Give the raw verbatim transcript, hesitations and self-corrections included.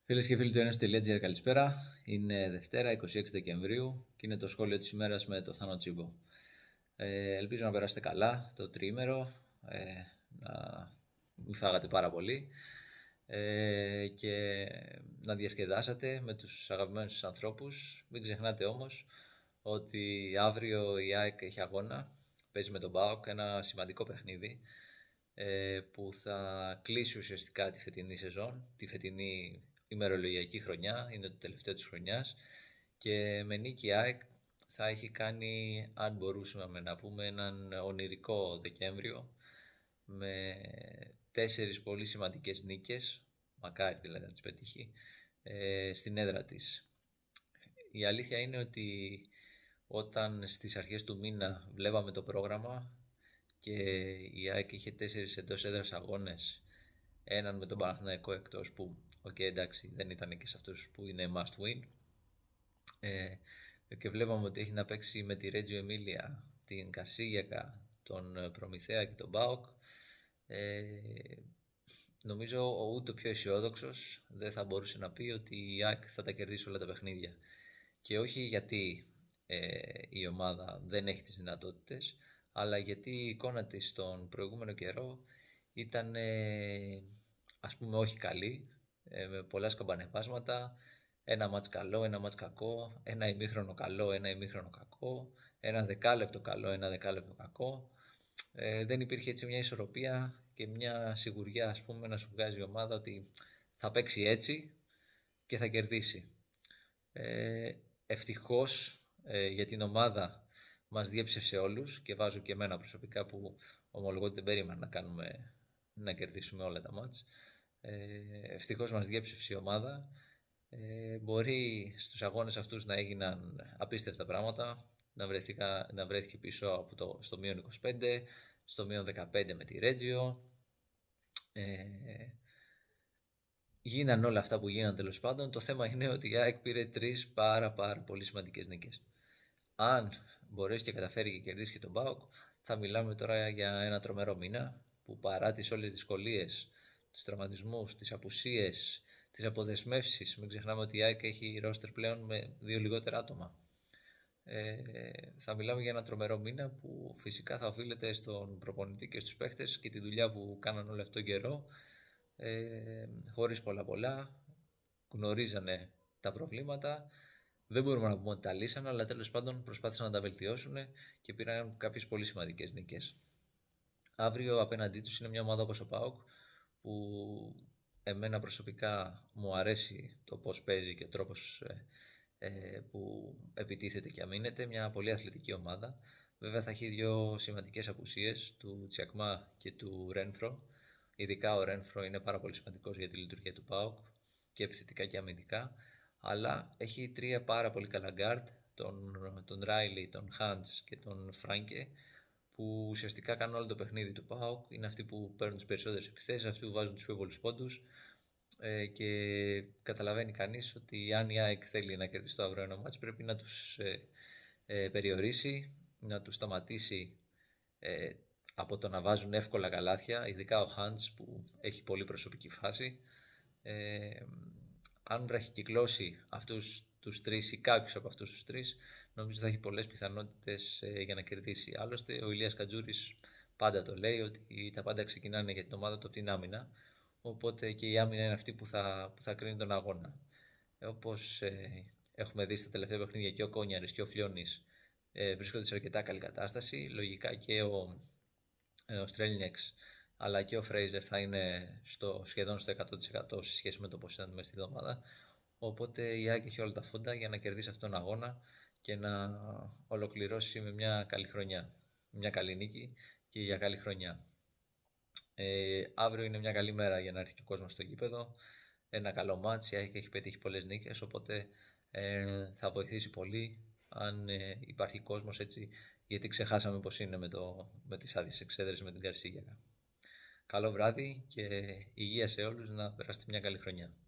Φίλες και φίλοι του Ένωση.gr, καλησπέρα. Είναι Δευτέρα, είκοσι έξι Δεκεμβρίου και είναι το σχόλιο της ημέρας με το Θάνο Τσίμπο. Ε, ελπίζω να περάσετε καλά το τριήμερο, ε, να μην φάγατε πάρα πολύ ε, και να διασκεδάσατε με τους αγαπημένους σας ανθρώπους. Μην ξεχνάτε όμως ότι αύριο η ΑΕΚ έχει αγώνα, παίζει με τον ΠΑΟΚ, ένα σημαντικό παιχνίδι ε, που θα κλείσει ουσιαστικά τη φετινή σεζόν, τη φετινή ημερολογιακή χρονιά, είναι το τελευταίο της χρονιάς και με νίκη η ΑΕΚ θα έχει κάνει, αν μπορούσαμε να πούμε, έναν ονειρικό Δεκέμβριο με τέσσερις πολύ σημαντικές νίκες, μακάρι δηλαδή να τις πετύχει, ε, στην έδρα της. Η αλήθεια είναι ότι όταν στις αρχές του μήνα βλέπαμε το πρόγραμμα και η ΑΕΚ είχε τέσσερις εντός έδρας αγώνες, έναν με τον Παναθηναϊκό εκτός που, οκ, okay, εντάξει, δεν ήταν και σε αυτούς που είναι must win, ε, και βλέπαμε ότι έχει να παίξει με τη Ρέτζιο Εμίλια, την Καρσίγιακα, τον Προμηθέα και τον ΠΑΟΚ. ε, νομίζω ούτε ο πιο αισιόδοξος δεν θα μπορούσε να πει ότι η ΑΕΚ θα τα κερδίσει όλα τα παιχνίδια, και όχι γιατί ε, η ομάδα δεν έχει τις δυνατότητες, αλλά γιατί η εικόνα της τον προηγούμενο καιρό ήταν ε, ας πούμε όχι καλή, ε, με πολλά σκαμπανεβάσματα, ένα μάτς καλό, ένα μάτς κακό, ένα ημίχρονο καλό, ένα ημίχρονο κακό, ένα δεκάλεπτο καλό, ένα δεκάλεπτο κακό. Ε, δεν υπήρχε έτσι μια ισορροπία και μια σιγουριά, ας πούμε, να σου βγάζει η ομάδα ότι θα παίξει έτσι και θα κερδίσει. Ε, ευτυχώς ε, για την ομάδα μας διέψευσε όλους, και βάζω και εμένα προσωπικά που ομολογώ ότι δεν περίμενα να κάνουμε να κερδίσουμε όλα τα μάτς. Ε, ευτυχώς μας διέψευσε η ομάδα. Ε, μπορεί στους αγώνες αυτούς να έγιναν απίστευτα πράγματα, να, βρεθήκα, να βρέθηκε πίσω από το, στο μείον είκοσι πέντε, στο μείον δεκαπέντε με τη Ρέτζιο. Ε, Γίναν όλα αυτά που γίναν, τέλος πάντων. Το θέμα είναι ότι η ΑΕΚ πήρε τρεις πάρα πάρα πολύ σημαντικές νίκες. Αν μπορέσει και καταφέρει και κερδίσει και τον ΠΑΟΚ, θα μιλάμε τώρα για ένα τρομερό μήνα που, παρά τις όλες τις δυσκολίες, τους τραυματισμούς, τις απουσίες, τις αποδεσμεύσεις, μην ξεχνάμε ότι η ΑΕΚ έχει ρόστερ πλέον με δύο λιγότερα άτομα. Ε, θα μιλάμε για ένα τρομερό μήνα που φυσικά θα οφείλεται στον προπονητή και στους παίχτες και τη δουλειά που κάναν όλο αυτόν τον καιρό, ε, χωρίς πολλά πολλά, γνωρίζανε τα προβλήματα, δεν μπορούμε να πούμε ότι τα λύσανε, αλλά τέλος πάντων προσπάθησαν να τα βελτιώσουν και πήραν κάποιες πολύ σημαντικές νίκες. Αύριο απέναντί τους είναι μια ομάδα όπως ο ΠΑΟΚ, που εμένα προσωπικά μου αρέσει το πώς παίζει και ο τρόπος ε, ε, που επιτίθεται και αμήνεται, μια πολύ αθλητική ομάδα. Βέβαια θα έχει δύο σημαντικές απουσίες, του Τσιακμά και του Ρένφρο. Ειδικά ο Ρένφρο είναι πάρα πολύ σημαντικός για τη λειτουργία του ΠΑΟΚ και επιθετικά και αμυντικά, αλλά έχει τρία πάρα πολύ καλά γκάρτ, τον, τον Ράιλι, τον Χάντς και τον Φράγκε, που ουσιαστικά κάνουν όλο το παιχνίδι του ΠΑΟΚ. Είναι αυτοί που παίρνουν τις περισσότερες επιθέσεις, αυτοί που βάζουν τους πιο πολλούς πόντους, ε, και καταλαβαίνει κανείς ότι αν η ΑΕΚ θέλει να κερδίσει το αύριο ένα μάτς, πρέπει να τους ε, ε, περιορίσει, να τους σταματήσει ε, από το να βάζουν εύκολα καλάθια, ειδικά ο Χάντς που έχει πολύ προσωπική φάση. Ε, αν βραχικυκλώσει αυτούς τους τρεις ή κάποιους από αυτούς τους τρεις, νομίζω θα έχει πολλές πιθανότητες ε, για να κερδίσει. Άλλωστε ο Ηλίας Κατζούρης πάντα το λέει ότι τα πάντα ξεκινάνε για την ομάδα του από την άμυνα, οπότε και η άμυνα είναι αυτή που θα, που θα κρίνει τον αγώνα. Ε, όπως ε, έχουμε δει στα τελευταία παιχνίδια, και ο Κόνιαρης και ο Φλιώνης ε, βρίσκονται σε αρκετά καλή κατάσταση. Λογικά και ο, ε, ο Στρέλνιεξ αλλά και ο Φρέιζερ θα είναι στο, σχεδόν στο εκατό τοις εκατό σε σχέση με το πώς ήταν μέσα στη εβδομάδα. Οπότε η ΑΕΚ έχει όλα τα φόντα για να κερδίσει αυτόν τον αγώνα και να ολοκληρώσει με μια καλή χρονιά. Μια καλή νίκη και για καλή χρονιά. Ε, αύριο είναι μια καλή μέρα για να έρθει και ο κόσμος στο γήπεδο. Ένα καλό μάτς, η ΑΕΚ έχει πετύχει πολλές νίκες, οπότε ε, θα βοηθήσει πολύ αν ε, υπάρχει κόσμος, έτσι, γιατί ξεχάσαμε πως είναι με, το, με τις άδειες εξέδρες με την Καρσίγιακα. Καλό βράδυ και υγεία σε όλους, να περάσετε μια καλή χρονιά.